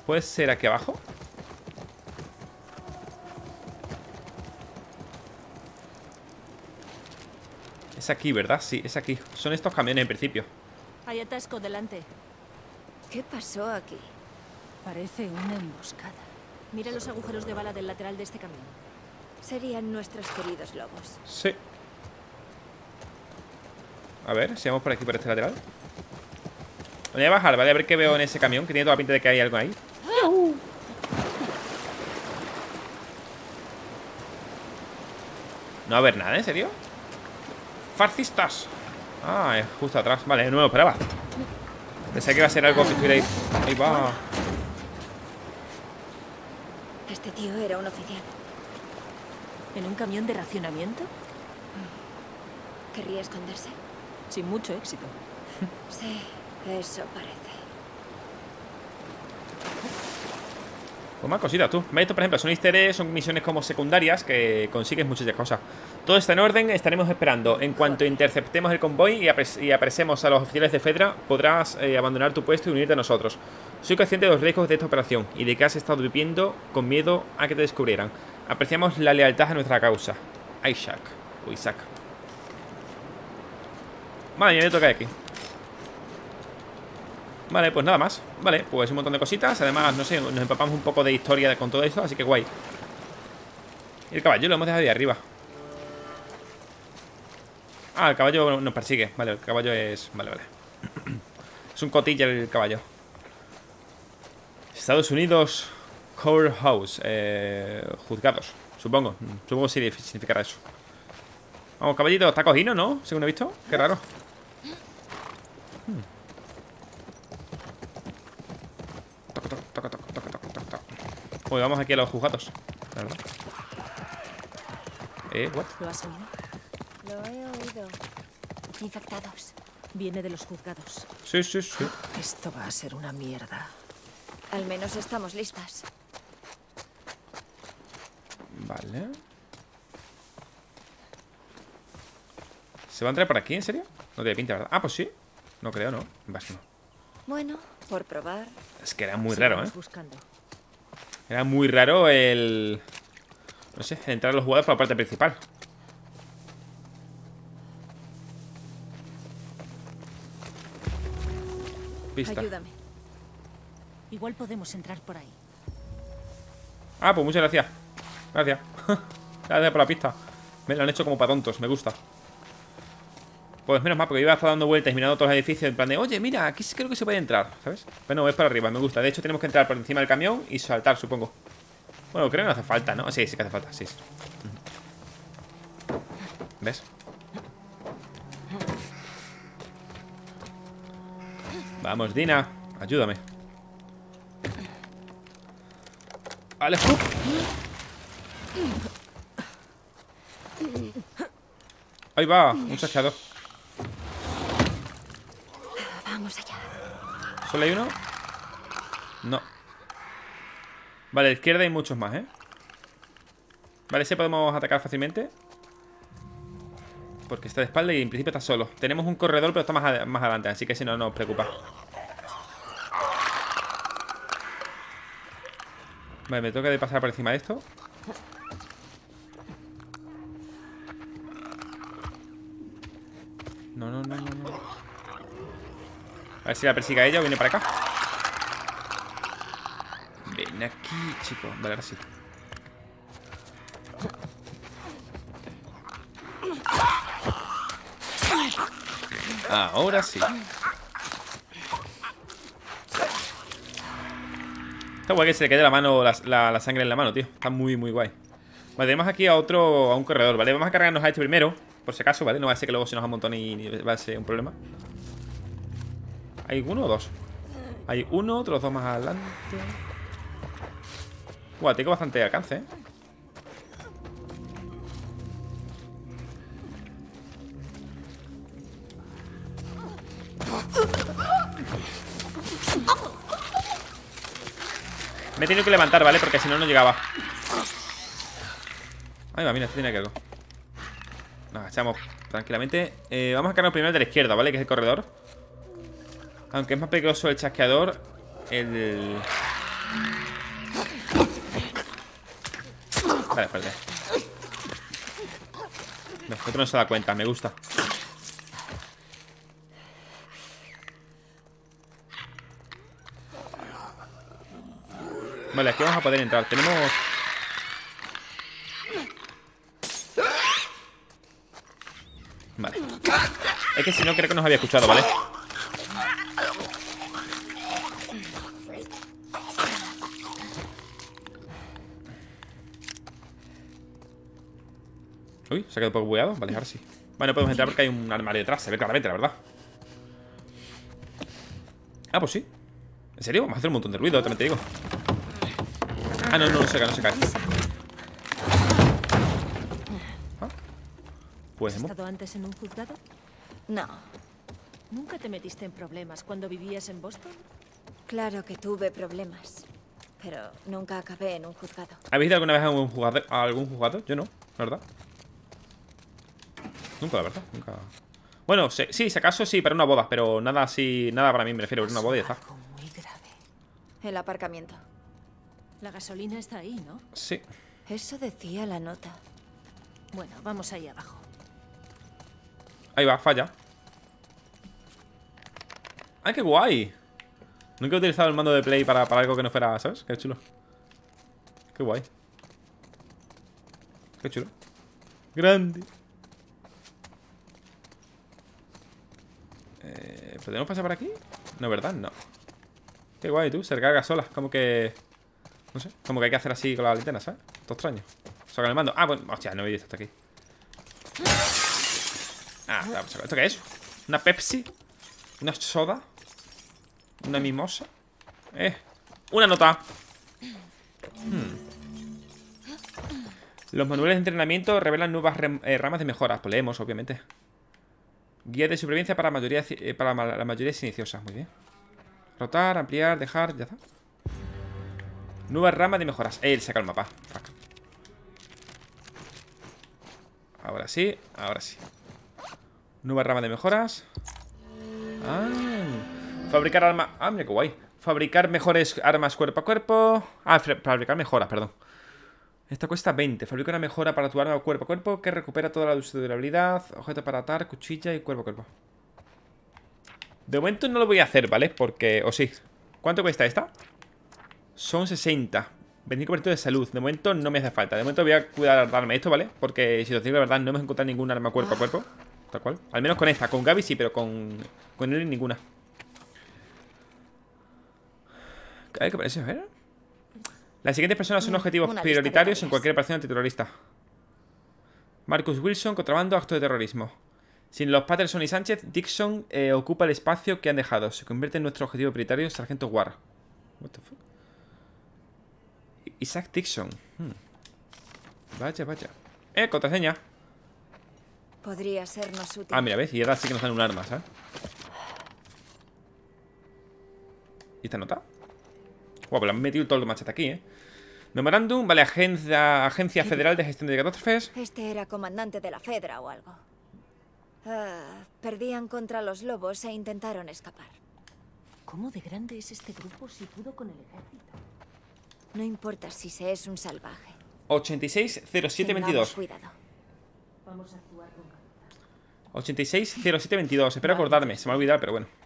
¿Puede ser aquí abajo? Es aquí, ¿verdad? Sí, es aquí. Son estos camiones en principio. Hay atasco delante. ¿Qué pasó aquí? Parece una emboscada. Mira los agujeros de bala del lateral de este camión. Serían nuestros queridos lobos. Sí. A ver, si vamos por aquí, por este lateral. Voy a bajar, ¿vale? A ver qué veo en ese camión, que tiene toda la pinta de que hay algo ahí. No va a haber nada, ¿en serio? ¡Fascistas! Ah, es justo atrás. Vale, no me lo esperaba. Pensé que iba a ser algo que estuviera ahí. Ahí va. Este tío era un oficial. ¿En un camión de racionamiento? ¿Querría esconderse? Sin mucho éxito. Sí, eso parece. Pues más cositas, tú. Esto, por ejemplo, son easter eggs, son misiones como secundarias que consigues muchas cosas. Todo está en orden, estaremos esperando. En cuanto interceptemos el convoy y apresemos a los oficiales de Fedra, podrás abandonar tu puesto y unirte a nosotros. Soy consciente de los riesgos de esta operación y de que has estado viviendo con miedo a que te descubrieran. Apreciamos la lealtad a nuestra causa. Isaac. O Isaac. Vale, ya me toca aquí. Vale, pues nada más. Vale, pues un montón de cositas. Además, no sé, nos empapamos un poco de historia con todo esto, así que guay. Y el caballo lo hemos dejado ahí arriba. Ah, el caballo nos persigue. Vale, el caballo es... Vale, vale. Es un cotilla el caballo. Estados Unidos Courthouse. Juzgados, supongo. Supongo que significará eso. Vamos, caballito, está cogido, ¿no? Según he visto. Qué raro. Uy, vamos aquí a los juzgados. What? ¿Lo has oído? Lo he oído. Infectados. Viene de los juzgados. Sí, sí, sí. Esto va a ser una mierda. Al menos estamos listas. Vale. ¿Se va a entrar por aquí, en serio? No tiene pinta, ¿verdad? Ah, pues sí. No creo, ¿no? Vas, no. Bueno, por probar. Es que era muy raro, ¿eh? Buscando. Era muy raro el... No sé, entrar a los jugadores por la parte principal. Pista. Ayúdame. Igual podemos entrar por ahí. Ah, pues muchas gracias. Gracias. Gracias por la pista. Me lo han hecho como para tontos, me gusta. Pues menos mal, porque yo iba a estar dando vueltas y mirando todos los edificios en plan de, oye, mira, aquí creo que se puede entrar, ¿sabes? Pero no, es para arriba, me gusta. De hecho, tenemos que entrar por encima del camión y saltar, supongo. Bueno, creo que no hace falta, ¿no? Sí, sí que hace falta, sí. ¿Ves? Vamos, Dina, ayúdame. Vale, ahí va, un saqueador. Vamos allá. ¿Solo hay uno? No. Vale, a la izquierda hay muchos más, ¿eh? Vale, ese podemos atacar fácilmente. Porque está de espalda y en principio está solo. Tenemos un corredor, pero está más adelante, así que si no nos preocupa. Vale, me toca de pasar por encima de esto. No, no, no, no, no. A ver si la persigue a ella o viene para acá. Ven aquí, chico. Vale, ahora sí. Ahora sí. Está guay que se le quede la mano, la sangre en la mano, tío. Está muy, muy guay. Vale, tenemos aquí a un corredor, ¿vale? Vamos a cargarnos a este primero, por si acaso, ¿vale? No va a ser que luego se nos amontone y va a ser un problema. ¿Hay uno o dos? Hay uno, otros dos más adelante. Buah, tengo bastante alcance, ¿eh? Me he tenido que levantar, ¿vale? Porque si no, no llegaba. Ahí va, mira, este tiene que algo. Nos agachamos tranquilamente. Vamos a cargar primero de la izquierda, ¿vale? Que es el corredor. Aunque es más peligroso el chasqueador, el Vale, espérate. No, otro no se da cuenta, me gusta. Vale, aquí vamos a poder entrar. Tenemos... Vale. Es que si no, creo que nos había escuchado, ¿vale? Uy, se ha quedado un poco bugueado. Vale, ahora sí. Vale, no podemos entrar porque hay un armario detrás. Se ve claramente, la verdad. Ah, pues sí. ¿En serio? Vamos a hacer un montón de ruido, también te digo. Ah, no, no se cae, no se cae. Ah. Pues ¿Has hemos... estado antes en un juzgado? No, ¿Nunca te metiste en problemas cuando vivías en Boston? claro que tuve problemas, pero nunca acabé en un juzgado. ¿Habéis ido alguna vez a algún juzgado? Yo no, la verdad. Nunca, la verdad, nunca. Bueno, sí, si acaso sí, para una boda, pero nada así, nada para mí, me refiero, una boda y ya está. Algo muy grave. El aparcamiento. La gasolina está ahí, ¿no? Sí. Eso decía la nota. Bueno, vamos ahí abajo. Ahí va, falla. ¡Ay, qué guay! Nunca he utilizado el mando de Play para algo que no fuera, ¿sabes? Qué chulo. Qué guay. Qué chulo. Grande. ¿Podemos pasar por aquí? No, ¿verdad? No. Qué guay, tú. Se recarga sola. Como que... No sé. Como que hay que hacer así con la linterna, ¿sabes? Todo extraño. Saca el mando. Ah, pues... Hostia, no he visto hasta aquí. Ah, ¿esto qué es? ¿Una Pepsi? ¿Una soda? ¿Una mimosa? Una nota. Los manuales de entrenamiento revelan nuevas ramas de mejoras. Pues leemos, obviamente. Guía de supervivencia para la mayoría silenciosa. Muy bien. Rotar, ampliar, dejar, ya está. Nuevas ramas de mejoras. Saca el mapa. Fuck. Ahora sí, ahora sí. Nueva rama de mejoras. Ah. Fabricar armas. Ah, mira qué guay. Fabricar mejores armas cuerpo a cuerpo. Ah, fabricar mejoras, perdón. Esta cuesta 20. Fabrica una mejora para tu arma cuerpo a cuerpo que recupera toda la durabilidad. Objeto para atar, cuchilla y cuerpo a cuerpo. De momento no lo voy a hacer, ¿vale? Porque... O sí. ¿Cuánto cuesta esta? Son 60. 25% de salud. De momento no me hace falta. De momento voy a cuidar darme esto, ¿vale? Porque si os digo la verdad, no hemos encontrado ningún arma cuerpo a cuerpo. Tal cual. Al menos con esta. Con Gaby sí, pero con él ninguna. ¿Qué parece? A ver. Las siguientes personas son objetivos prioritarios en cualquier operación antiterrorista. Marcus Wilson, contrabando, acto de terrorismo. Sin los Patterson y Sánchez, Dixon ocupa el espacio que han dejado. Se convierte en nuestro objetivo prioritario, Sargento Ward. What the fuck? Isaac Dixon. Vaya, vaya. Contraseña. Podría sernos útil. Ah, mira, ¿ves? Y ahora sí que nos dan un arma, ¿sabes? ¿Y esta nota? Guau, pues le han metido todo el machete aquí, ¿eh? Memorándum, vale, Agencia Federal de Gestión de Catástrofes. Este era comandante de la Fedra o algo. Perdían contra los lobos e intentaron escapar. ¿Cómo de grande es este grupo si pudo con el ejército? No importa si se es un salvaje. 860722. Tengamos cuidado. Vamos a actuar con calma. 860722. Espero acordarme, se me ha olvidado, pero bueno.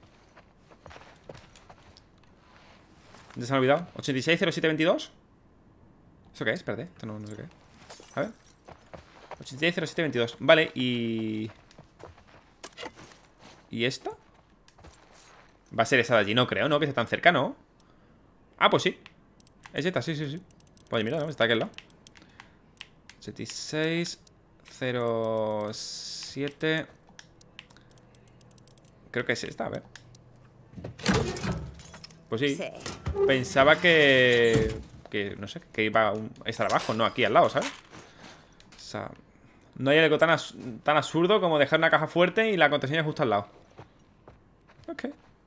¿Ya se me ha olvidado? 860722. ¿Eso qué es? Espérate, esto no sé qué es. A ver. 860722. Vale, y... ¿Y esta? Va a ser esa de allí, no creo, ¿no? Que esté tan cerca, ¿no? Ah, pues sí. Es esta, sí, sí, sí. Pues mira, ¿no? Está aquí al lado. 8607. Creo que es esta, a ver. Pues sí. Pensaba que no sé, que iba a estar abajo, no aquí al lado, ¿sabes? O sea, no hay algo tan absurdo como dejar una caja fuerte y la contraseña justo al lado. Ok.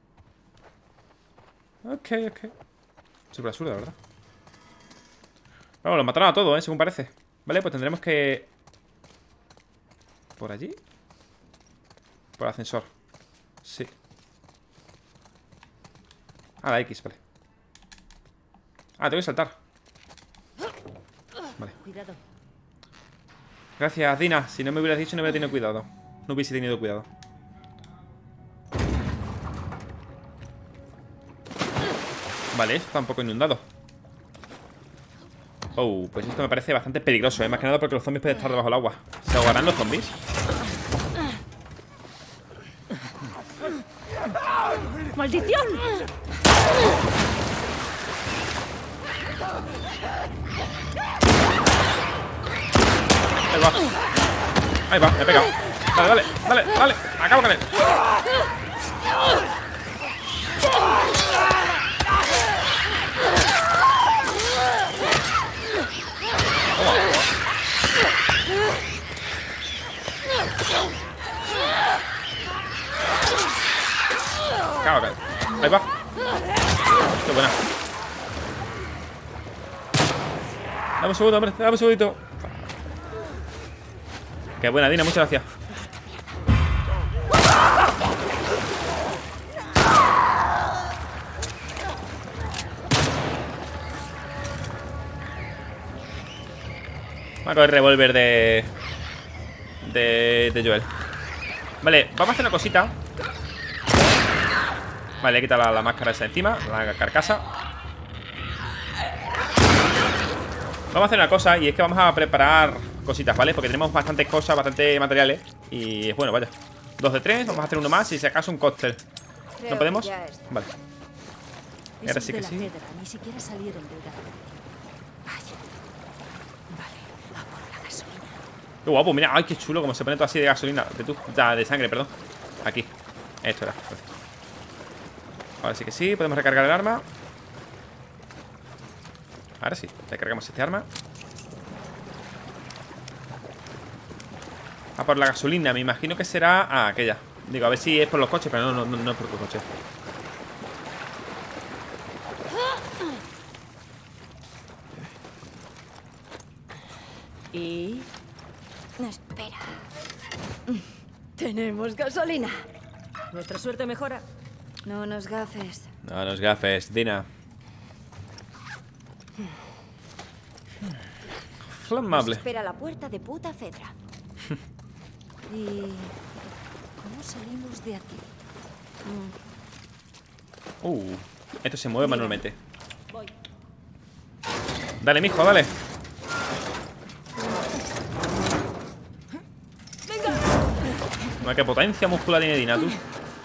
Súper absurdo, la verdad. Bueno, los mataron a todos, según parece. Vale, pues tendremos que... ¿Por allí? Por el ascensor. Sí. Ah, la X, vale. Ah, tengo que saltar. Vale. Cuidado. Gracias, Dina. Si no me hubieras dicho, no hubiera tenido cuidado. No hubiese tenido cuidado. Vale, esto está un poco inundado. Oh, pues esto me parece bastante peligroso, más que nada porque los zombies pueden estar debajo del agua. ¿Se ahogarán los zombies? ¡Maldición! Ahí va. Ahí va, me he pegado. Dale, dale, dale, dale. Acabo con él. Acabo con él. Ahí va. Qué buena. Dame un segundo, hombre. Dame un segundito. Qué buena, Dina. Muchas gracias. Vamos a coger el revólver de Joel. Vale, vamos a hacer una cosita. Vale, he quitado la máscara esa encima, la carcasa. Vamos a hacer una cosa, y es que vamos a preparar cositas, ¿vale? Porque tenemos bastantes cosas, bastantes materiales. Y bueno, vaya, 2 de 3, vamos a hacer uno más y si acaso un cóctel. ¿No podemos? Vale. Ahora sí que sí. Ni siquiera salieron del garaje. Vaya. Vale, a por la gasolina. Qué guapo, mira, ay, qué chulo como se pone todo así de gasolina. De sangre, perdón. Aquí. Esto era. Ahora sí que sí, podemos recargar el arma. Ahora sí, recargamos este arma. A por la gasolina, me imagino que será aquella. Digo, a ver si es por los coches, pero no es por los coches. ¿Y? Espera. Tenemos gasolina. Nuestra suerte mejora. No nos gafes. No nos gafes, Dina. Flamable. Nos espera la puerta de puta Fedra. ¿Y cómo salimos de aquí? Esto se mueve manualmente. Voy. Dale, mijo, dale. Venga. Qué potencia muscular tiene Dina, tú.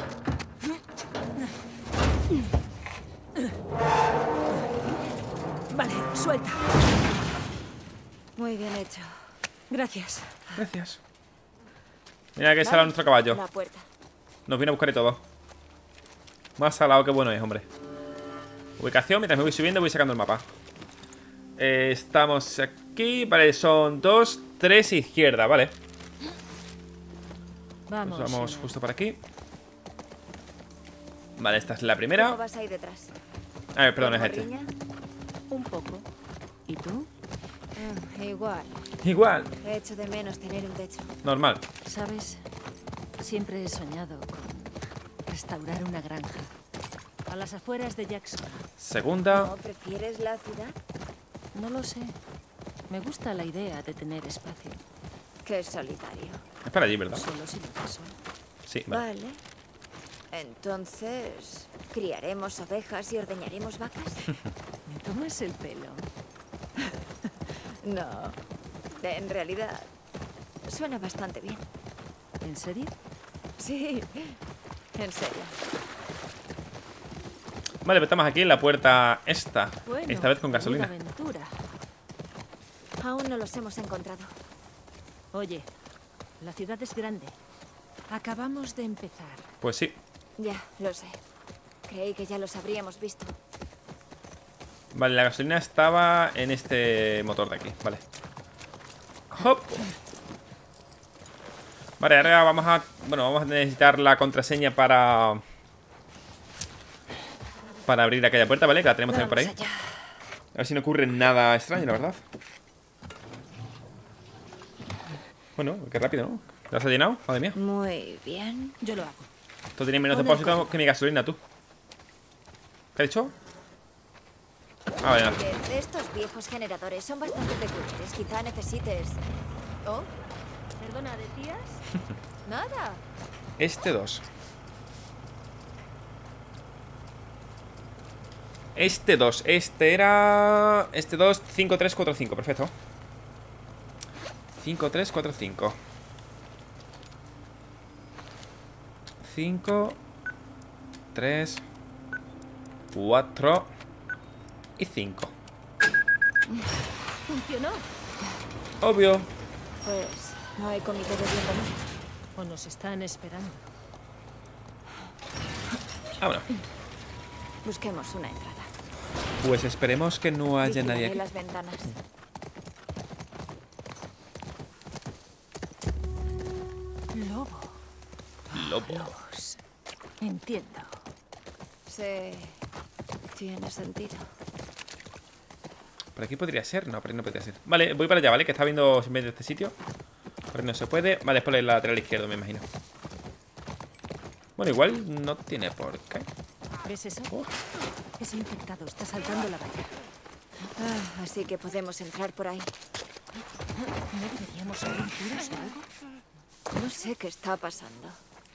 Vale, suelta. Muy bien hecho. Gracias. Gracias. Mira que sale nuestro caballo. La puerta. Nos viene a buscar y todo. Más salado que bueno es, hombre. Ubicación, mientras me voy subiendo voy sacando el mapa. Estamos aquí. Vale, son 2, 3 izquierda, vale. Vamos. Nos vamos justo por aquí. Vale, esta es la primera. ¿Cómo vas ahí detrás? A ver, perdón, es este. ¿Morriña? Un poco. ¿Y tú? Igual. Igual, He hecho de menos tener un techo. normal. ¿Sabes? Siempre he soñado con restaurar una granja. A las afueras de Jackson. Segunda. ¿No prefieres la ciudad? No lo sé. Me gusta la idea de tener espacio. Qué solitario. Es para allí, ¿verdad? Solo si lo paso. Sí, vale. Vale. Entonces, ¿criaremos ovejas y ordeñaremos vacas? ¿Me tomas el pelo? No. En realidad, suena bastante bien. ¿En serio? Sí, en serio. Vale, pues estamos aquí en la puerta esta. Bueno, Esta vez con una gasolina. aventura. Aún no los hemos encontrado. Oye, la ciudad es grande. Acabamos de empezar. Pues sí. Ya, lo sé. Creí que ya los habríamos visto. Vale, la gasolina estaba en este motor de aquí. Vale. Hop. Vale, ahora vamos a... Bueno, vamos a necesitar la contraseña para abrir aquella puerta, ¿vale? Que la tenemos también por ahí. Vamos allá. A ver si no ocurre nada extraño, la verdad. Bueno, qué rápido, ¿no? ¿Lo has llenado? Madre mía. Muy bien. Yo lo hago. Esto tiene menos Pon el depósito código. que mi gasolina, tú. ¿Qué has dicho? Ah, vaya. Oye, estos viejos generadores son bastante peculiares. Quizá necesites... ¿Oh? Perdona, ¿decías? Nada. Este 2. Este 2. Este era... Este 2, 5, 3, 4, 5. Perfecto. 5, 3, 4, 5. 5, 3, 4 y 5. Funcionó. Obvio. Pues no hay comité de bienvenida. O nos están esperando. Vámonos. Busquemos una entrada. Pues esperemos que no haya nadie Vigilaré aquí. las ventanas. Lobo. Lobo. Lobos. Entiendo. Sí. Tiene sentido. Por aquí podría ser. No, por ahí no podría ser. Vale, voy para allá, ¿vale? Que está viendo simplemente este sitio. Por ahí no se puede. Vale, es por el lateral izquierdo, me imagino. Bueno, igual no tiene por qué. ¿Ves eso? Oh. Ese infectado está saltando la valla. Ah, así que podemos entrar por ahí. ¿No deberíamos abrir tiros o algo? No sé qué está pasando.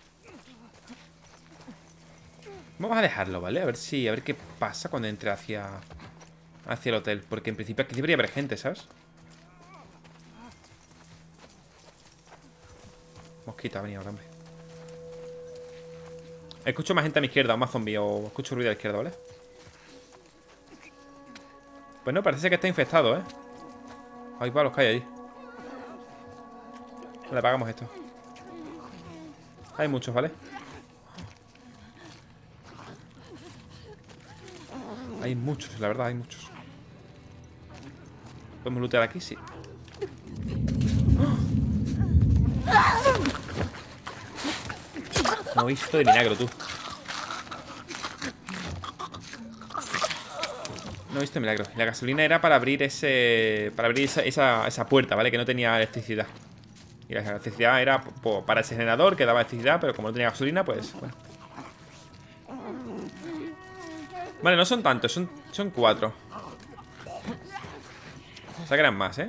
Vamos a dejarlo, ¿vale? A ver qué pasa cuando entre hacia el hotel. Porque en principio aquí debería haber gente, ¿sabes? Mosquita, ha venido ahora, hombre. Escucho más gente a mi izquierda, o más zombie, o escucho ruido a la izquierda, ¿vale? Pues no, parece que está infectado, ¿eh? Ahí va los que hay allí. Le apagamos esto. Hay muchos, ¿vale? Hay muchos, la verdad, hay muchos. ¿Podemos lootear aquí? Sí. No he visto de milagro, tú. No he visto de milagro. La gasolina era para abrir esa puerta, ¿vale? Que no tenía electricidad. Y la electricidad era para ese generador que daba electricidad, pero como no tenía gasolina, pues... Bueno. Vale, no son tantos, son 4. O sea que eran más, ¿eh?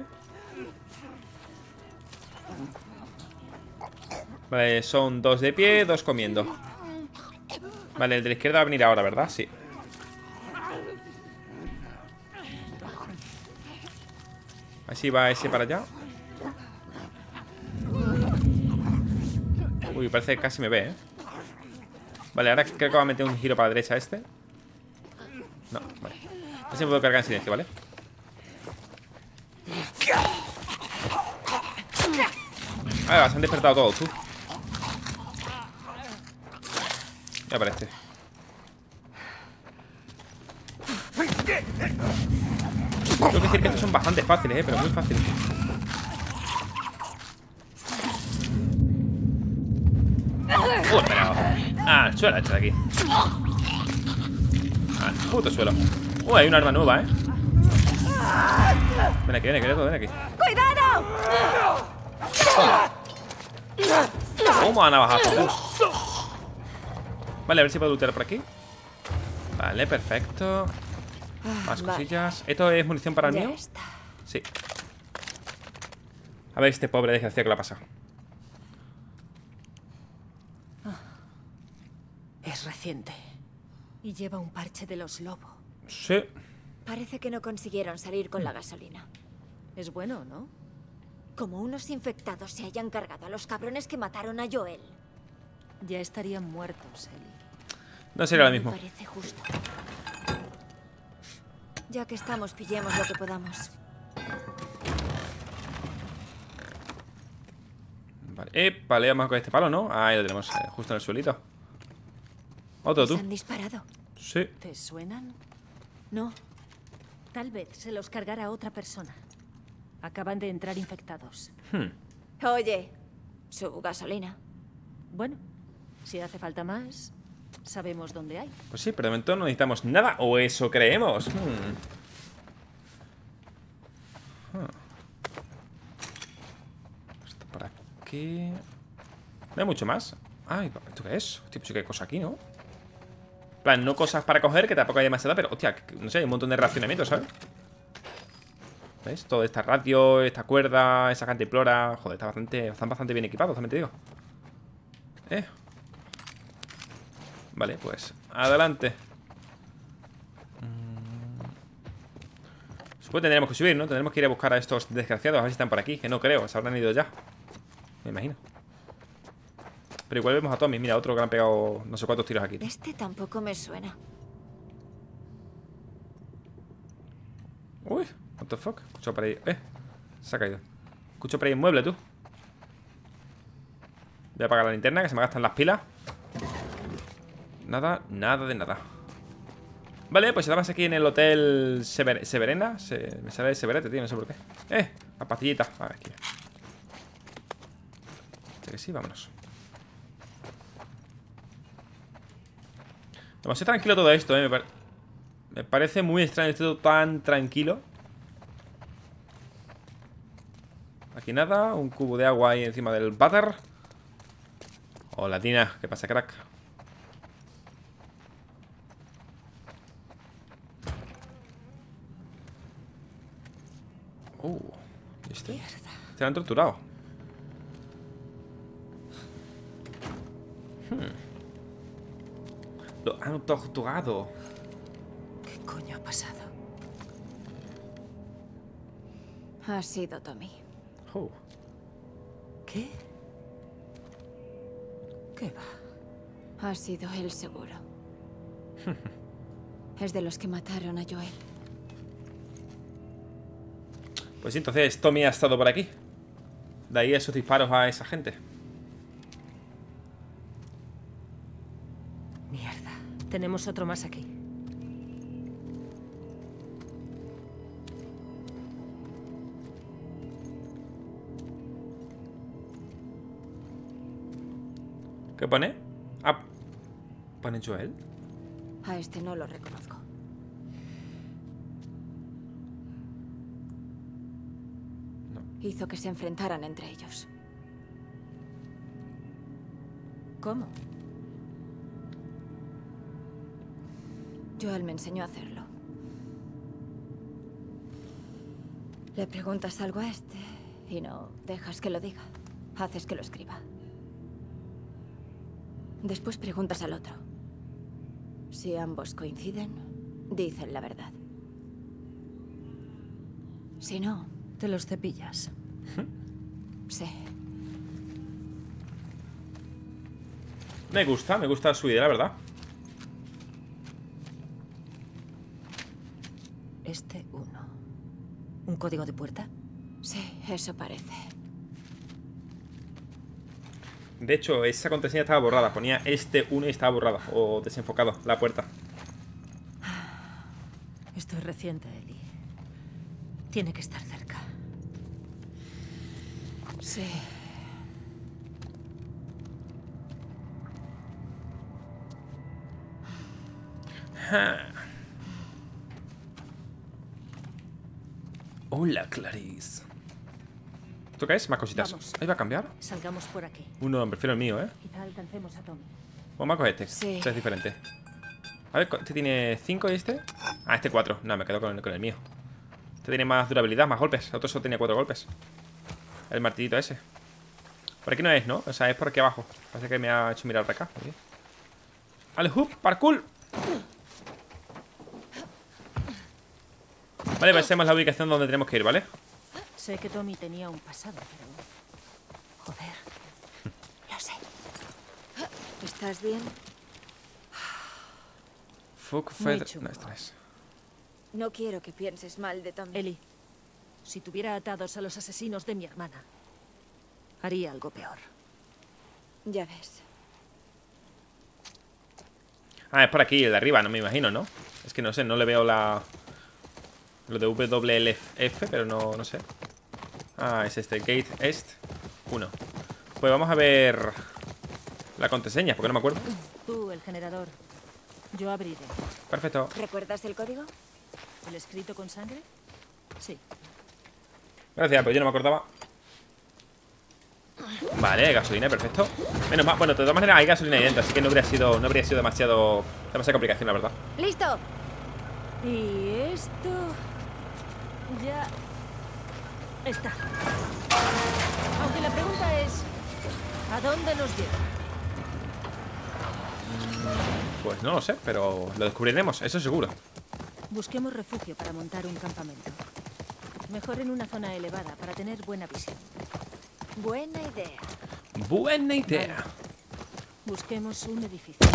Vale, son 2 de pie, 2 comiendo. Vale, el de la izquierda va a venir ahora, ¿verdad? Sí. Así va ese para allá. Uy, parece que casi me ve, ¿eh? Vale, ahora creo que va a meter un giro para la derecha este. No, vale. Así me puedo cargar en silencio, ¿vale? Ah, se han despertado todos, tú. Ya aparece. Tengo que decir que estos son bastante fáciles, pero muy fáciles. Pero... Ah, el suelo hecho de aquí. Al puto suelo. Hay un arma nueva, ¿eh? Ven aquí, ven aquí. ¡Cuidado! Toma, navajazo. Vale, a ver si puedo lootear por aquí. Vale, perfecto. Más cosillas. ¿Esto es munición para el mío? Está. Sí. A ver este pobre desgraciado que le ha pasado. Es reciente. Y lleva un parche de los lobos. Sí. Parece que no consiguieron salir con la gasolina. Es bueno, ¿no? Como unos infectados se hayan cargado a los cabrones que mataron a Joel. Ya estarían muertos, Ellie. No sería lo Me mismo. parece justo. Ya que estamos, pillemos lo que podamos. Vale, vale, vamos con este palo, ¿no? Ahí lo tenemos, justo en el suelito. Otro, tú. ¿Les han disparado? Sí. ¿Te suenan? No. Tal vez se los cargara otra persona. Acaban de entrar infectados. Oye, su gasolina. Bueno, si hace falta más, sabemos dónde hay. Pues sí, pero de momento no necesitamos nada. O eso creemos. Esto por aquí. No hay mucho más. Ay, ¿esto qué es? Hostia, pues sí que hay cosa aquí, ¿no? En plan, no cosas para coger, que tampoco hay demasiada, pero hostia, no sé, hay un montón de racionamientos, ¿sabes? ¿Ves? Toda esta radio, esta cuerda, esa cantimplora. Joder, están bastante bien equipados, también te digo. Vale, pues adelante. Supongo que tendremos que subir, ¿no? Tendremos que ir a buscar a estos desgraciados, a ver si están por aquí. Que no creo, se habrán ido ya. Me imagino. Pero igual vemos a Tommy. Mira, otro que le han pegado no sé cuántos tiros aquí. Este tampoco me suena. Uy, what the fuck. Escucho por ahí. Se ha caído. Escucho por ahí un mueble, tú. Voy a apagar la linterna, que se me gastan las pilas. Nada, nada de nada. Vale, pues estamos aquí en el hotel Severena. Me sale de Severete, tío, no sé por qué. La pastillita. A ver, aquí. Que sí, vámonos. Demasiado tranquilo todo esto, me parece muy extraño esto tan tranquilo. Aquí nada, un cubo de agua ahí encima del váter. Hola, Tina, ¿qué pasa, crack? ¿Viste? Te han torturado. Lo han torturado. ¿Qué coño ha pasado? Ha sido Tommy. ¿Qué? ¿Qué va? Ha sido él seguro. Es de los que mataron a Joel. Pues sí, entonces Tommy ha estado por aquí. De ahí esos disparos a esa gente. Mierda. Tenemos otro más aquí. ¿Qué pone? Ah, ¿pone Joel? A este no lo reconozco. No. Hizo que se enfrentaran entre ellos. ¿Cómo? Joel me enseñó a hacerlo. Le preguntas algo a este y no dejas que lo diga. Haces que lo escriba. Después preguntas al otro. Si ambos coinciden, dicen la verdad. Si no, Te los cepillas. sí. Me gusta su idea, la verdad. Este uno. ¿Un código de puerta? Sí, eso parece. De hecho, esa contraseña estaba borrada. Ponía este 1 y estaba borrada. O desenfocado, la puerta. Esto es reciente, Ellie. Tiene que estar cerca. Sí. Hola, Clarice. ¿Esto qué es? Más cositas. Vamos. ¿Ahí va a cambiar? Salgamos por aquí. No, prefiero el mío, ¿eh? Quizá alcancemos a Tommy. O Marcos este. Sí. Este es diferente. A ver, este tiene 5 y este. Ah, este 4. No, me quedo con el mío. Este tiene más durabilidad, más golpes. El otro solo tenía 4 golpes. El martillito ese. Por aquí no es, ¿no? O sea, es por aquí abajo. Parece que me ha hecho mirar para acá. ¡Al hoop! ¡Parkour! Vale, pasemos la ubicación donde tenemos que ir, ¿vale? Sé que Tommy tenía un pasado, pero... Joder. Lo sé. ¿Estás bien? Fuck, Muy Fed. chungo. No, esto no es. No quiero que pienses mal de Tommy. Ellie, si tuviera atados a los asesinos de mi hermana, haría algo peor. Ya ves. Ah, es por aquí, el de arriba, no me imagino, ¿no? Es que no sé, no le veo la... Lo de WLF, pero no sé. Ah, es este, Gate Est 1. Pues vamos a ver la contraseña, porque no me acuerdo. Tú, el generador. Yo abriré. Perfecto. ¿Recuerdas el código? ¿El escrito con sangre? Sí. Gracias, pues yo no me acordaba. Vale, hay gasolina, perfecto. Menos mal, bueno, de todas maneras hay gasolina ahí dentro, así que no habría sido demasiada complicación, la verdad. ¡Listo! Y esto... ya... está. Aunque la pregunta es... ¿a dónde nos lleva? Pues no lo sé, pero lo descubriremos, eso seguro. Busquemos refugio para montar un campamento. Mejor en una zona elevada para tener buena visión. Buena idea. Buena idea. Busquemos un edificio.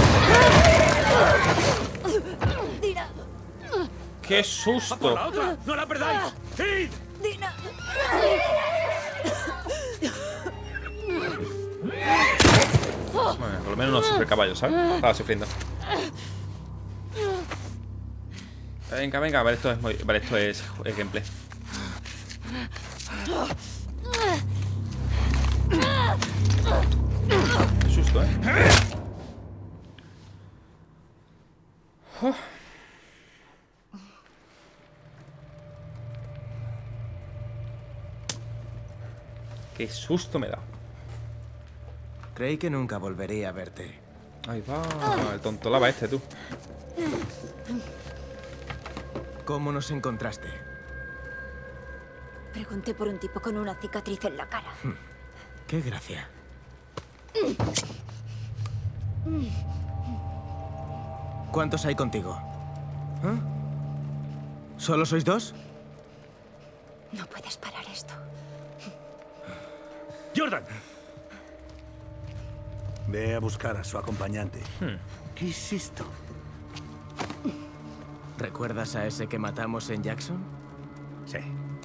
¡Dina! ¡Qué susto! ¡La otra! ¡No la perdáis! ¡Id! ¡Dina! Bueno, por lo menos no sufre caballo, ¿sabes? Estaba sufriendo. Venga, venga, vale, esto es gameplay. Qué susto, ¿eh? Oh. Qué susto me da. Creí que nunca volvería a verte. Ahí va, el tontolaba este, tú. ¿Cómo nos encontraste? Pregunté por un tipo con una cicatriz en la cara. Qué gracia. ¿Cuántos hay contigo? ¿Ah? ¿Solo sois dos? No puedes parar esto. ¡Jordan! Ve a buscar a su acompañante. ¿Qué es esto? ¿Recuerdas a ese que matamos en Jackson? Sí.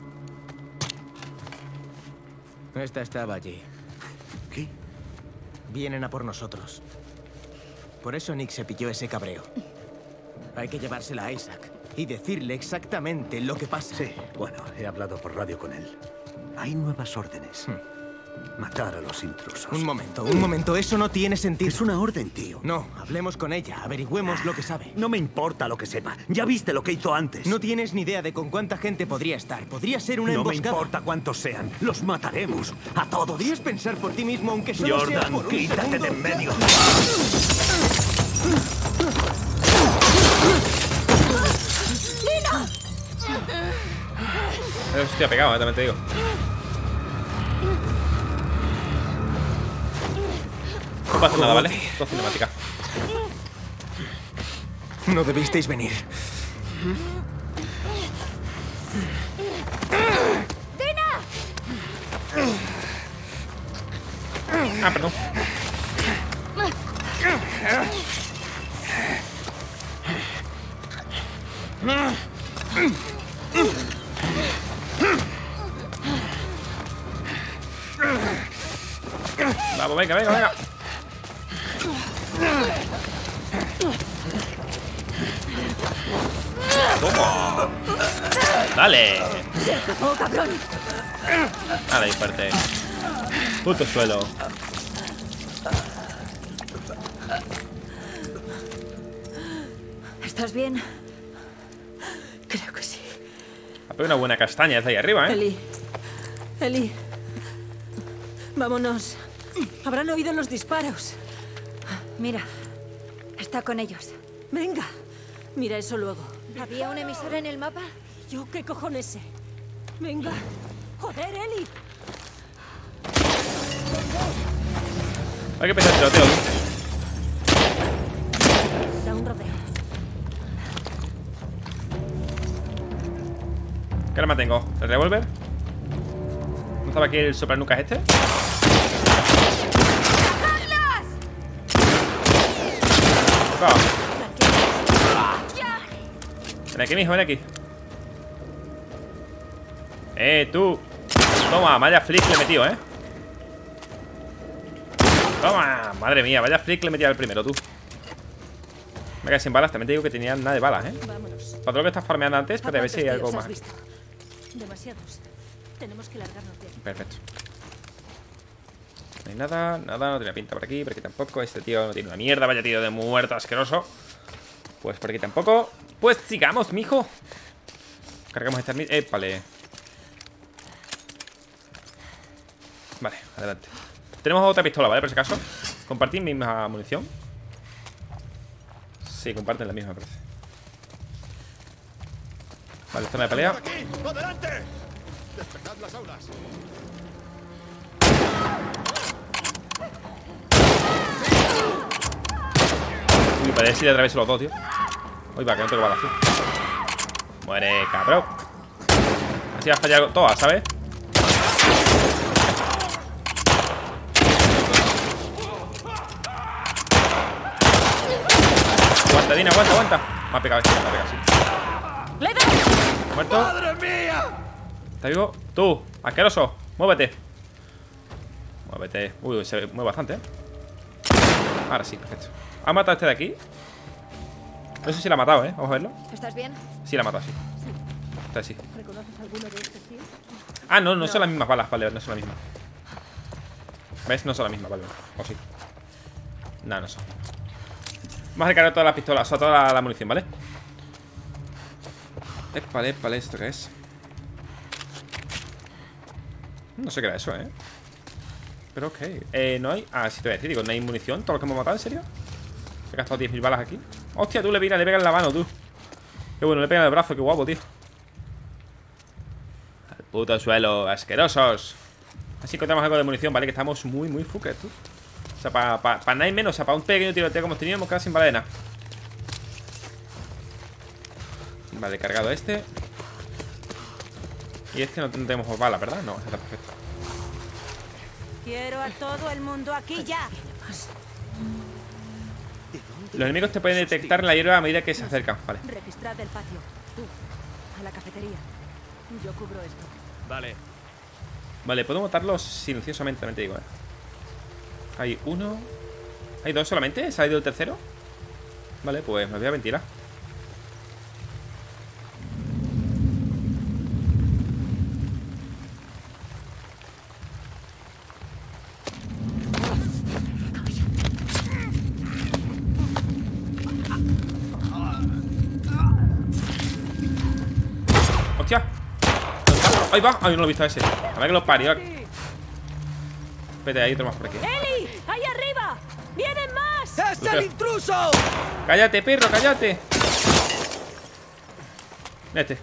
Esta estaba allí. ¿Qué? Vienen a por nosotros. Por eso Nick se pilló ese cabreo. Hay que llevársela a Isaac y decirle exactamente lo que pasa. Sí, bueno, he hablado por radio con él. Hay nuevas órdenes. Matar a los intrusos. Un momento, eso no tiene sentido. Es una orden, tío. No, hablemos con ella, averigüemos lo que sabe. No me importa lo que sepa. Ya viste lo que hizo antes. No tienes ni idea de con cuánta gente podría estar. Podría ser una No me emboscada. importa cuántos sean. Los mataremos. A todos. Podrías pensar por ti mismo, aunque solo sea Jordan, por un quítate segundo. de en medio. Hostia, pegado, también te digo. No pasa nada, ¿vale? Esto es cinemática. No debisteis venir. Ah, perdón. Vamos, venga, venga, venga. Toma. Dale. ¡Oh, cabrón! Dale, ahí fuerte. Puto suelo. ¿Estás bien? Creo que sí. Ha pegado una buena castaña desde ahí arriba, ¿eh? Eli. Vámonos. Habrán oído los disparos. Mira, está con ellos. Venga. Mira eso luego. ¿Había un emisor en el mapa? ¿Yo qué cojones sé? Venga. Joder, Eli. Hay que empezar el tiroteo. Da un rodeo. ¿Qué arma tengo? ¿El revólver? ¿No estaba aquí el soplanucas este? Wow. Ven aquí, mijo, ven aquí. Tú. Toma, vaya flick le he metido, Toma, madre mía, vaya flick le he metido al primero, tú. Me quedé sin balas, también te digo que tenía nada de balas, Vámonos. Para todo lo que estás farmeando antes, ¿A pero a ver si hay cuántos algo tíos más. has visto? Demasiados. Tenemos que largarnos de aquí. Perfecto. No hay nada, no tiene pinta por aquí tampoco. Este tío no tiene una mierda, vaya tío de muerto asqueroso. Pues por aquí tampoco. Pues sigamos, mijo. Cargamos esta... Épale. Vale, adelante. Tenemos otra pistola, ¿vale? Por si acaso. ¿Compartir misma munición? Sí, comparten la misma, me parece. Vale, zona de pelea. ¡Adelante! ¡Despejad las aulas! Uy, parece ir a través de los dos, tío. Uy, va, que no tengo balas, tío. Muere, cabrón. Así va a fallar todas, ¿sabes? Aguanta, Dina, aguanta, aguanta. Me ha pegado este, me ha pegado, sí. ¡Le he dado! ¿Muerto? ¡Madre mía! ¿Está vivo? Tú, asqueroso, muévete. Muévete. Uy, se mueve bastante, ¿eh? Ahora sí, perfecto. ¿Ha matado a este de aquí? No sé si la ha matado, ¿eh? Vamos a verlo. ¿Estás bien? Sí, la ha matado, sí. Está sí. ¿Reconoces alguno de estos tíos? Ah, no, no son las mismas balas, vale, no son las mismas. ¿Ves? No son las mismas, vale. O sí. No, no son. Vamos a recargar todas las pistolas, o sea, toda la munición, ¿vale? Épale, épale, ¿esto qué es? No sé qué era eso, ¿eh? Pero ok. No hay... Ah, sí te voy a decir, digo, no hay munición. Todo lo que hemos matado, ¿en serio? He gastado 10.000 balas aquí. Hostia, tú le pegas en la mano, tú. Qué bueno, le pegan en el brazo, qué guapo, tío. Al puto suelo, asquerosos. Así encontramos algo de munición, ¿vale? Que estamos muy, muy fuckers, tú. O sea, para nada y menos. O sea, para un pequeño tiroteo como teníamos, quedado sin bala de nada. Vale, cargado este. Y este no tenemos balas, ¿verdad? No, está perfecto. Quiero a todo el mundo aquí ya. Los enemigos te pueden detectar en la hierba a medida que se acercan. Vale. Registrad el patio. Tú, a la cafetería. Yo cubro esto. Vale. Vale, puedo matarlos silenciosamente, también te digo, Hay uno. ¿Hay dos solamente? ¿Se ha ido el tercero? Vale, pues me voy a ventilar. ¡Hostia! ¡Ahí va! ¡Ay, no lo he visto a ese! A ver que lo parió. Espérate, hay otro más por aquí. ¡Eli! ¡Ahí arriba! ¡Vienen más! ¡Es el intruso! ¡Cállate, perro! ¡Cállate! Este.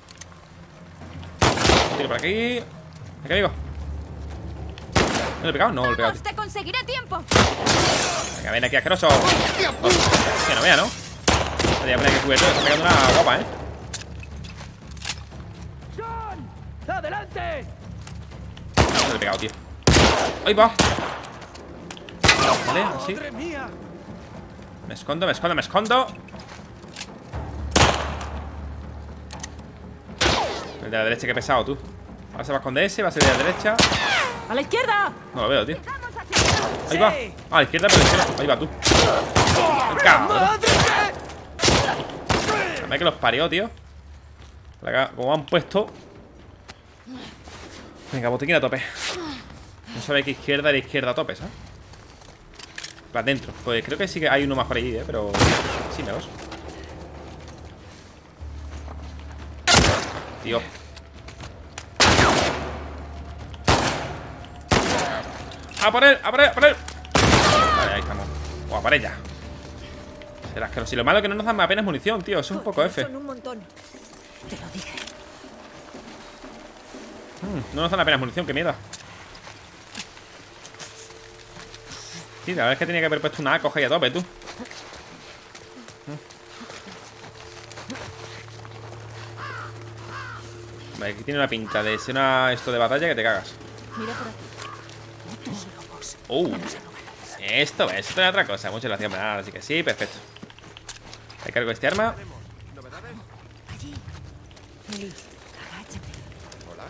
Tiro por aquí. Aquí, amigo. ¿No le he pegado? No, le he pegado. ¡Te conseguiré tiempo! Venga, ven aquí, asqueroso. Que no vea, ¿no? Voy a poner aquí cubierto. Está pegando una guapa, ¿eh? ¡Adelante! No le he pegado, tío. ¡Ahí va! Vale, así. ¡Madre mía! Me escondo, me escondo, me escondo. El de la derecha, que pesado, tú. Ahora se va a esconder ese, va a ser de la derecha. ¡A la izquierda! No lo veo, tío. Ahí va. Ah, a la izquierda, pero izquierda. Ahí va, tú. Cabrón. Dame que los parió, tío. Como han puesto. Venga, botiquín a tope. No sabe que izquierda era izquierda a tope, ¿sabes? Para adentro. Pues creo que sí que hay uno más por ahí, pero sí, me dos. Tío. ¡A por él! ¡A por él! ¡A por él! Vale, ahí estamos. O a por ella. Será que si lo malo es que no nos dan apenas munición, tío. Eso es un poco F. Son un montón. Te lo dije. No nos dan apenas munición, qué miedo. Sí, la verdad es que tenía que haber puesto una A, coge y a tope, tú. Vale, aquí tiene una pinta de ser esto de batalla que te cagas. Mira por aquí. Otros lobos. Esto es otra cosa. Mucha gracias, así que sí, perfecto. Recargo este arma. Allí. Eli, agáchate. Hola.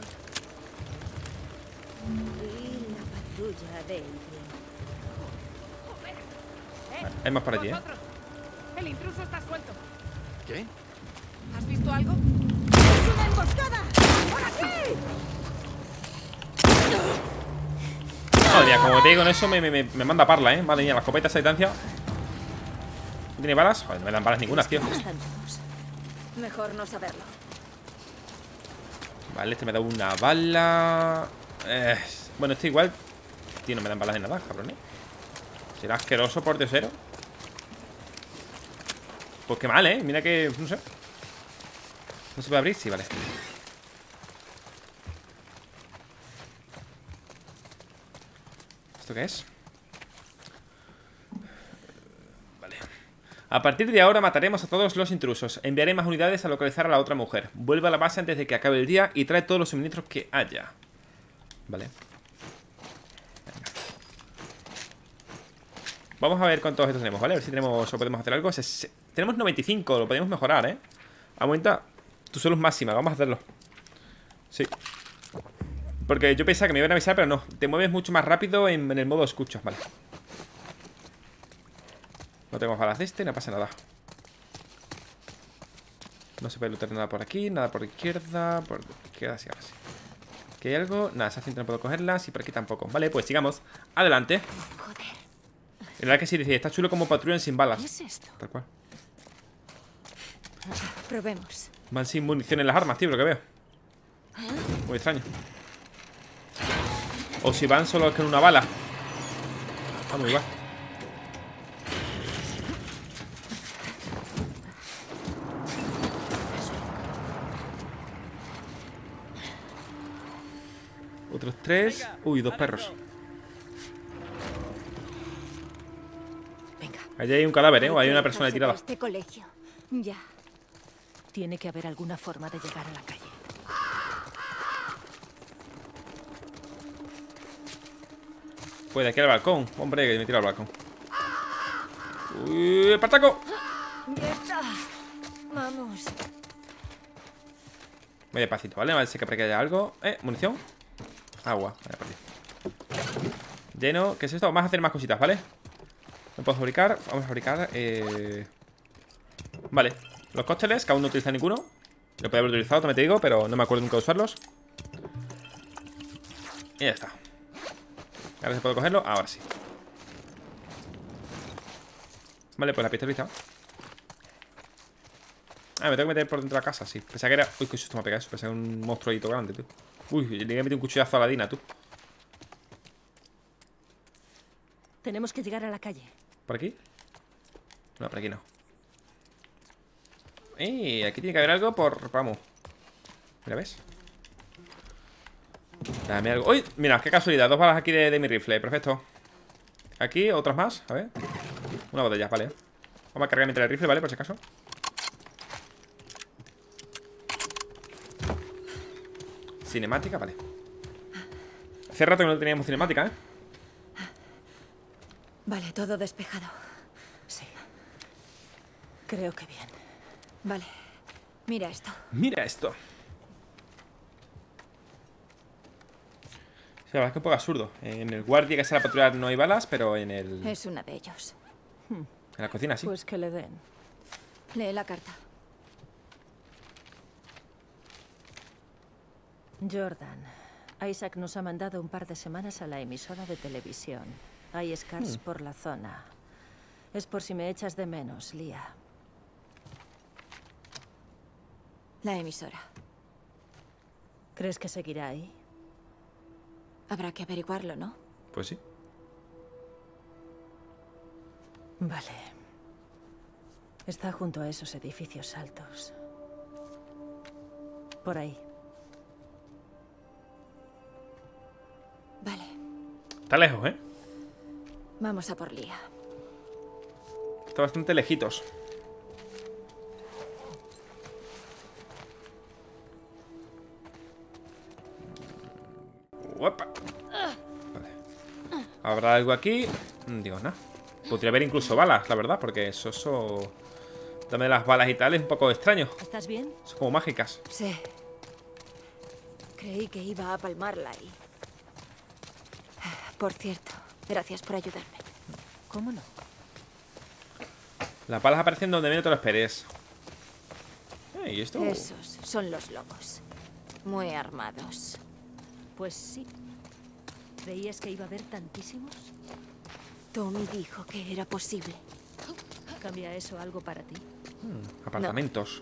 Y la patrulla del tiempo. Vale, hay más por allí, El intruso está suelto. ¿Qué? ¿Has visto algo? ¡Una emboscada! ¡Por aquí! Madre mía, como me pegue con eso me manda a parla, Madre mía, la escopeta a esa distancia. ¿No tiene balas? Joder, no me dan balas ninguna, tío. Están todos. Mejor no saberlo. Vale, este me da una bala. Bueno, este igual Tío, no me dan balas de nada, cabrón, ¿eh? Será asqueroso por diosero. Pues qué mal, ¿eh? Mira que... no sé. ¿No se puede abrir? Sí, vale. ¿Esto qué es? Vale. A partir de ahora mataremos a todos los intrusos. Enviaré más unidades a localizar a la otra mujer. Vuelve a la base antes de que acabe el día y trae todos los suministros que haya. Vale. Venga. Vamos a ver cuántos estos tenemos, ¿vale? A ver si tenemos o podemos hacer algo. Tenemos 95, lo podemos mejorar, ¿eh? Aumenta tu salud máxima, vamos a hacerlo. Sí. Porque yo pensaba que me iban a avisar, pero no. Te mueves mucho más rápido en el modo escuchas, vale. No tenemos balas de este, no pasa nada. No se puede lootar nada por aquí, nada por izquierda. Por izquierda sí, ahora sí. ¿Aquí hay algo? Nada, esa cinta no puedo cogerlas y por aquí tampoco. Vale, pues sigamos. Adelante. Joder. La verdad que sí, dice, está chulo como patrullan sin balas. ¿Qué es esto? Tal cual. Probemos. Van sin munición en las armas, tío, lo que veo. Muy extraño. O si van solo con una bala. Está muy igual. Otros 3. Uy, 2 perros. Venga, Allí hay un cadáver, ¿eh? O hay una Hay que persona ahí alejarse de tirada. Este colegio. Ya. tiene que haber alguna forma de llegar a la calle. Pues de aquí al balcón. Hombre, que me tiro al balcón. ¡Uy, Espartaco! Ya está. Vamos. Voy despacito, ¿vale? A ver si que por aquí haya algo. Munición. Agua. Vaya por aquí. Lleno. ¿Qué es esto? Vamos a hacer más cositas, ¿vale? No puedo fabricar. Vamos a fabricar. Vale. Los cócteles, que aún no utiliza ninguno. Lo podía haber utilizado, también te digo, pero no me acuerdo nunca de usarlos. Y ya está. Ahora sí puedo cogerlo. Ahora sí. Vale, pues la pistolita. Ah, me tengo que meter por dentro de la casa, sí. Pensaba que era... Uy, qué susto me ha pegado eso. Pensaba que era un monstruito grande, tú. Uy, le voy a meter un cuchillazo a la Dina, tú. Tenemos que llegar a la calle. ¿Por aquí? No, por aquí no. Aquí tiene que haber algo por... Vamos. Mira, ¿ves? Dame algo. ¡Uy! Mira, qué casualidad. 2 balas aquí de mi rifle. Perfecto. Aquí, otras más. A ver. Una botella, vale. Vamos a cargar mientras el rifle, ¿vale? Por si acaso. Cinemática, vale. Hace rato que no teníamos cinemática, ¿eh? Vale, todo despejado. Sí. Creo que bien. Vale. Mira esto. Mira esto. Sí, la verdad es que es un poco absurdo. En el guardia que sale a patrullar no hay balas, pero en el... Es una de ellos. En la cocina sí. Pues que le den. Lee la carta. Jordan, Isaac nos ha mandado un par de semanas a la emisora de televisión. Hay scars por la zona. Es por si me echas de menos, Lia. La emisora. ¿Crees que seguirá ahí? Habrá que averiguarlo, ¿no? Pues sí. Vale. Está junto a esos edificios altos. Por ahí. Vale. Está lejos, ¿eh? Vamos a por Lia. Está bastante lejitos. Uepa. Vale. ¿Habrá algo aquí? Digo, nada. Podría haber incluso balas, la verdad, porque eso... Dame las balas y tal, es un poco extraño. ¿Estás bien? Son como mágicas. Sí. Creí que iba a palmarla y... Por cierto, gracias por ayudarme. ¿Cómo no? Las balas aparecen donde menos te lo esperes. ¿Y esto? Esos son los lobos. Muy armados. Pues sí. ¿Creías que iba a haber tantísimos? Tommy dijo que era posible. ¿Cambia eso algo para ti? Apartamentos.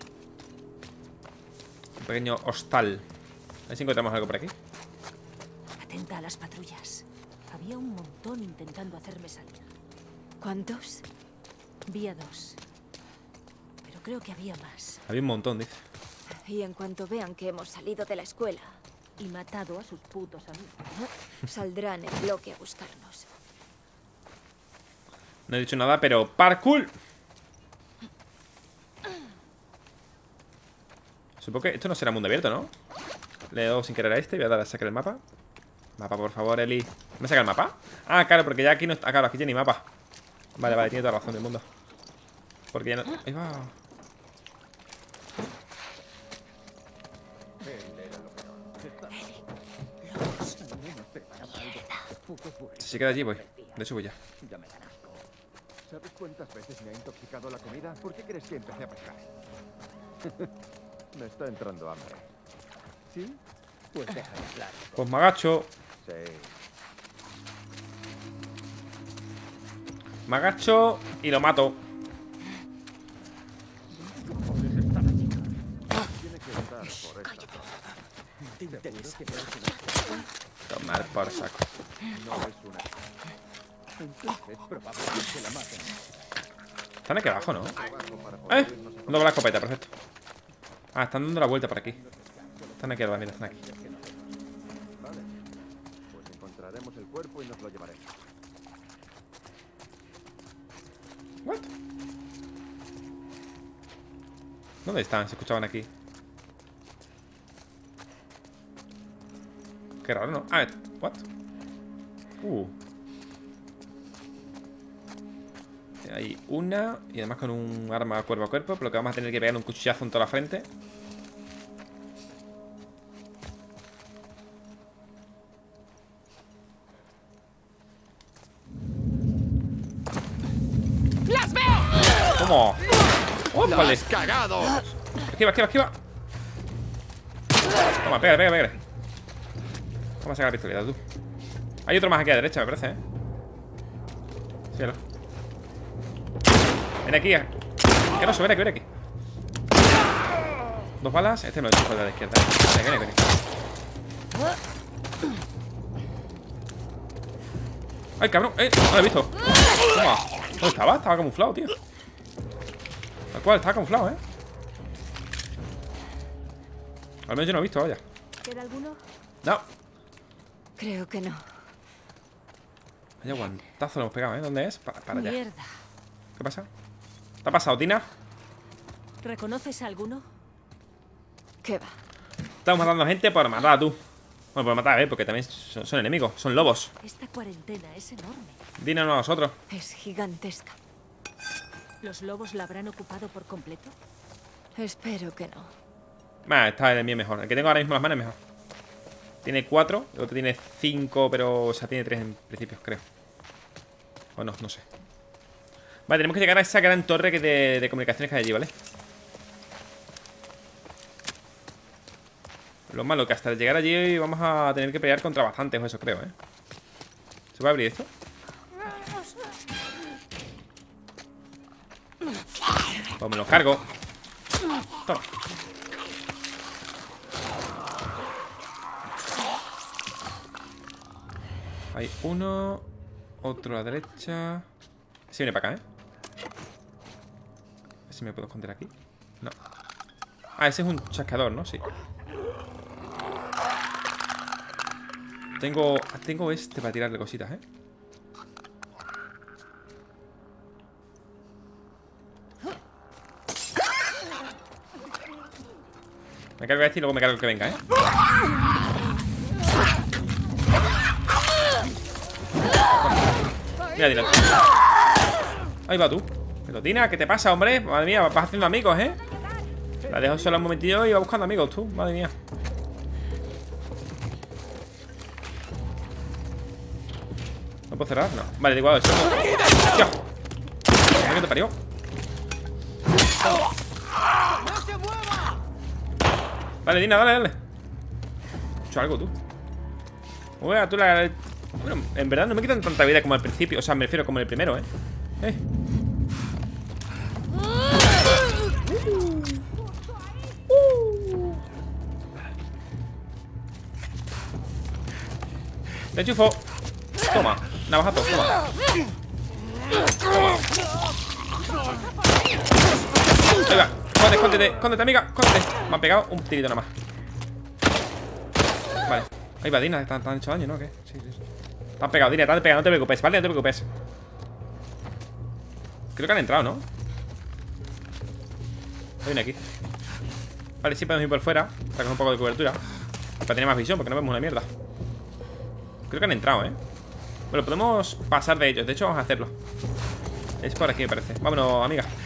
Un pequeño hostal. A ver si encontramos algo por aquí. Atenta a las patrullas. Había un montón intentando hacerme salir. ¿Cuántos? Vi a 2. Pero creo que había más. Había un montón, dice. Y en cuanto vean que hemos salido de la escuela, Y matado a sus putos amigos. saldrán en bloque a buscarnos. No he dicho nada, pero parkour. Supongo que esto no será mundo abierto, ¿no? Le doy sin querer a este. Voy a dar a sacar el mapa. Mapa, por favor, Eli. ¿Me saca el mapa? Ah, claro, porque ya aquí no está. Ah, claro, aquí tiene ni mapa. Vale, vale, tiene toda la razón del mundo. Porque ya no. Ahí va. Si se queda allí, voy. De eso voy ya. Ya me dan asco. ¿Sabes cuántas veces me ha intoxicado la comida? ¿Por qué crees que empecé a pescar? Me está entrando hambre. ¿Sí? Pues déjame hablar. Pues me agacho. Sí. Me agacho y lo mato. Tiene que estar por esta zona. Tomar por saco. No es una. Entonces es probable que la maten. Están aquí abajo, ¿no? Abajo para poder irnos a Un doble la escopeta, perfecto. Ah, están dando la vuelta por aquí. Están aquí arriba, mira, están aquí. Vale. Pues encontraremos el cuerpo y nos lo llevaremos. What? ¿Dónde están? Se escuchaban aquí. Qué raro, ¿no? Ah, what? Hay una. Y además con un arma cuerpo a cuerpo. Por lo que vamos a tener que pegar un cuchillazo en toda la frente. ¡Las veo! ¿Cómo? ¡La ¡Ópale! has cagado! Esquiva, esquiva, esquiva. Toma, pega, pega, pega. Vamos a sacar la pistoleta, tú. Hay otro más aquí a la derecha, me parece, ¿eh? Síguelo. Ven aquí. Que no, ven aquí, ven aquí. 2 balas. Este me lo he hecho por la izquierda. Ven, ven, ven. ¡Ay, cabrón! No lo he visto. Toma. ¿Dónde estaba? Estaba camuflado, tío. Tal cual, estaba camuflado, ¿eh? Al menos yo no he visto, vaya. ¿Queda alguno? No. Creo que no. Vaya guantazo lo hemos pegado, ¿eh? ¿Dónde es? Para allá. Mierda. ¿Qué pasa? ¿Te ha pasado, Tina? ¿Reconoces a alguno? ¿Qué va? Estamos matando a gente por matar a tú. Bueno, por matar, porque también son enemigos. Son lobos. Esta cuarentena es enorme. Dinos a nosotros. Es gigantesca. ¿Los lobos la habrán ocupado por completo? Espero que no. Esta es el mío mejor. El que tengo ahora mismo en las manos es mejor. Tiene 4, el otro tiene 5, pero... O sea, tiene 3 en principio, creo. O no, no sé. Vale, tenemos que llegar a esa gran torre de comunicaciones que hay allí, ¿vale? Lo malo que hasta llegar allí vamos a tener que pelear contra bastantes o eso, creo, ¿eh? ¿Se puede abrir esto? Pues me los cargo. Toma. Hay uno. Otro a la derecha. Ese viene para acá, ¿eh? A ver si me puedo esconder aquí. No. Ah, ese es un chasqueador, ¿no? Sí. Tengo este para tirarle cositas, ¿eh? Me cargo este y luego me cargo el que venga, ¿eh? Mira, Dina. Ahí va tú. Pero Dina, ¿qué te pasa, hombre? Madre mía, vas haciendo amigos, ¿eh? La dejo sola un momentillo y va buscando amigos tú. Madre mía. ¿No puedo cerrar? No. Vale, da igual. ¡Hostia! ¿Qué te parió? Vale, Dina, dale, dale. He hecho algo, tú. Oiga, tú la... Bueno, en verdad no me quitan tanta vida como al principio. O sea, me refiero como el primero, ¿eh? Te enchufo. Toma, navajazo, toma. Ahí va, escóndete, amiga, escóndete. Me han pegado un tirito nada más. Vale, ahí va Dina, ¿te han hecho daño, no? ¿Qué? Sí. Te han pegado, Dina, te han pegado, no te preocupes, ¿vale? No te preocupes. Creo que han entrado, ¿no? Hay una aquí. Vale, sí podemos ir por fuera para coger un poco de cobertura, para tener más visión, porque no vemos una mierda. Creo que han entrado, ¿eh? Bueno, podemos pasar de ellos. De hecho, vamos a hacerlo. Es por aquí, me parece. Vámonos, amiga.